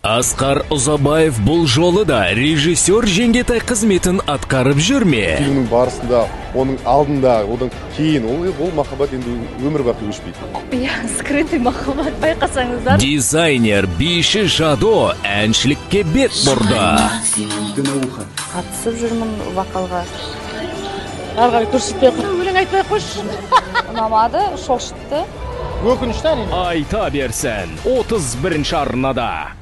Асқар Ұзабаев бұл жолы да режиссер жеңгетай қызметін атқарып жүрме? Фильмнің барысында, оның алдында, одан кейін ол махаббат енді өмір бақи өшпейді. Иә, скрытый махаббат байқасаңыздар. Дизайнер биші Жадо әншілікке бет бұрды. Қатысып жүрмін вокалға. Арғай көрсетпей өлең айтпай қойшы. Ұнамады, шошытты. Айта берсін 31 арнада.